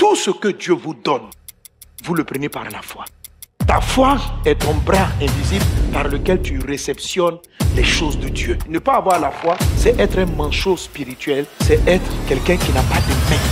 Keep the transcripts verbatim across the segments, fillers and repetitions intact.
tout ce que Dieu vous donne, vous le prenez par la foi. Ta foi est ton bras invisible par lequel tu réceptionnes les choses de Dieu. Ne pas avoir la foi, c'est être un manchot spirituel, c'est être quelqu'un qui n'a pas de main.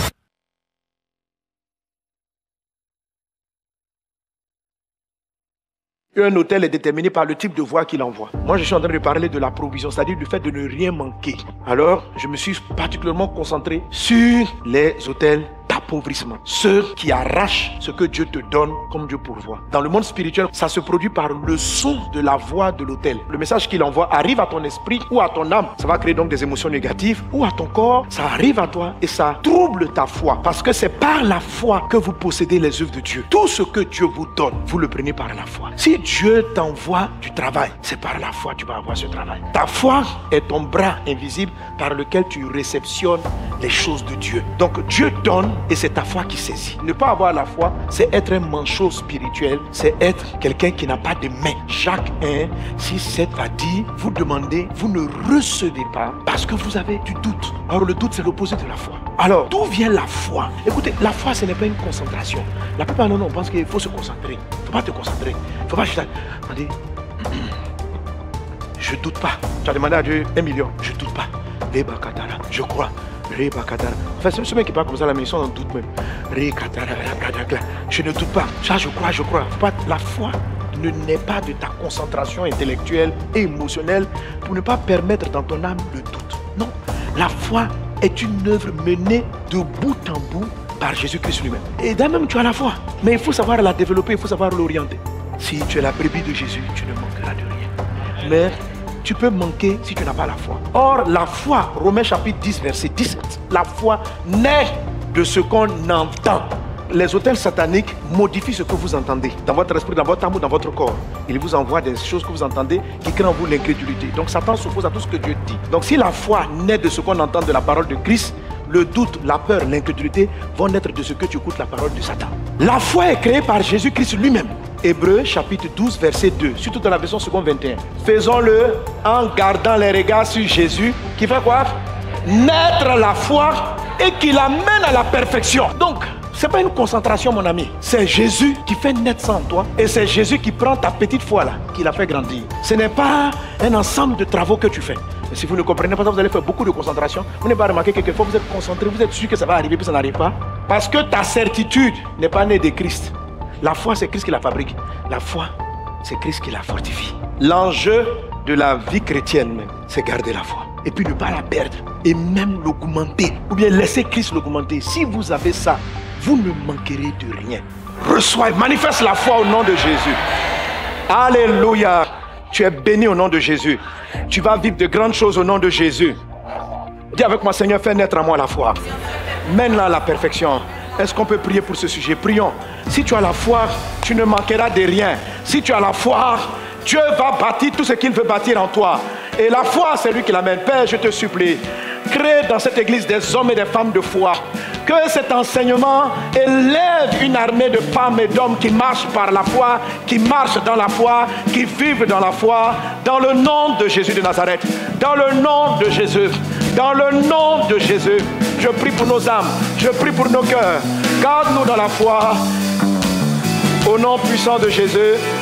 Un hôtel est déterminé par le type de voie qu'il envoie. Moi, je suis en train de parler de la provision, c'est-à-dire du fait de ne rien manquer. Alors, je me suis particulièrement concentré sur les hôtels d'appauvrissement. Ceux qui arrachent ce que Dieu te donne comme Dieu pourvoit. Dans le monde spirituel, ça se produit par le son de la voix de l'autel. Le message qu'il envoie arrive à ton esprit ou à ton âme. Ça va créer donc des émotions négatives. Ou à ton corps, ça arrive à toi et ça trouble ta foi. Parce que c'est par la foi que vous possédez les œuvres de Dieu. Tout ce que Dieu vous donne, vous le prenez par la foi. Si Dieu t'envoie du travail, c'est par la foi que tu vas avoir ce travail. Ta foi est ton bras invisible par lequel tu réceptionnes les choses de Dieu. Donc Dieu donne et c'est ta foi qui saisit. Ne pas avoir la foi, c'est être un manchot spirituel, c'est être quelqu'un qui n'a pas de main. Jacques un, six, sept va dire, vous demandez, vous ne recevez pas parce que vous avez du doute. Alors le doute c'est l'opposé de la foi. Alors d'où vient la foi? Écoutez, la foi ce n'est pas une concentration. La plupart de nous on pense qu'il faut se concentrer. Il ne faut pas te concentrer. Il ne faut pas juste demander, je doute pas. Tu as demandé à Dieu un million, je doute pas. Je crois. Enfin, c'est ceux qui parlent comme ça, la mission, on doute même. Je ne doute pas. Ça, je crois, je crois. La foi ne naît pas de ta concentration intellectuelle et émotionnelle pour ne pas permettre dans ton âme le doute. Non. La foi est une œuvre menée de bout en bout par Jésus-Christ lui-même. Et d'un même, tu as la foi. Mais il faut savoir la développer, il faut savoir l'orienter. Si tu es la brebis de Jésus, tu ne manqueras de rien. Mais tu peux manquer si tu n'as pas la foi. Or, la foi, Romains chapitre dix, verset dix-sept, la foi naît de ce qu'on entend. Les hôtels sataniques modifient ce que vous entendez dans votre esprit, dans votre âme ou dans votre corps. Ils vous envoient des choses que vous entendez qui créent en vous l'incrédulité. Donc Satan s'oppose à tout ce que Dieu dit. Donc si la foi naît de ce qu'on entend de la parole de Christ, le doute, la peur, l'incrédulité vont naître de ce que tu écoutes la parole de Satan. La foi est créée par Jésus-Christ lui-même. Hébreux chapitre douze verset deux, surtout dans la version seconde vingt et un. Faisons-le en gardant les regards sur Jésus qui fait quoi? Naître la foi et qui l'amène à la perfection. Donc, ce n'est pas une concentration mon ami. C'est Jésus qui fait naître ça en toi et c'est Jésus qui prend ta petite foi là, qui la fait grandir. Ce n'est pas un ensemble de travaux que tu fais. Et si vous ne comprenez pas ça, vous allez faire beaucoup de concentration. Vous n'avez pas remarqué que quelquefois vous êtes concentré, vous êtes sûr que ça va arriver puis ça n'arrive pas. Parce que ta certitude n'est pas née de Christ. La foi, c'est Christ qui la fabrique. La foi, c'est Christ qui la fortifie. L'enjeu de la vie chrétienne, même, c'est garder la foi. Et puis ne pas la perdre. Et même l'augmenter. Ou bien laisser Christ l'augmenter. Si vous avez ça, vous ne manquerez de rien. Reçois, manifeste la foi au nom de Jésus. Alléluia. Tu es béni au nom de Jésus. Tu vas vivre de grandes choses au nom de Jésus. Dis avec moi, Seigneur, fais naître en moi la foi. Mène-la à la perfection. Est-ce qu'on peut prier pour ce sujet? Prions. Si tu as la foi, tu ne manqueras de rien. Si tu as la foi, Dieu va bâtir tout ce qu'il veut bâtir en toi. Et la foi, c'est lui qui l'amène. Père, je te supplie, crée dans cette église des hommes et des femmes de foi. Que cet enseignement élève une armée de femmes et d'hommes qui marchent par la foi, qui marchent dans la foi, qui vivent dans la foi, dans le nom de Jésus de Nazareth. Dans le nom de Jésus. Dans le nom de Jésus. Je prie pour nos âmes. Je prie pour nos cœurs. Garde-nous dans la foi. Au nom puissant de Jésus.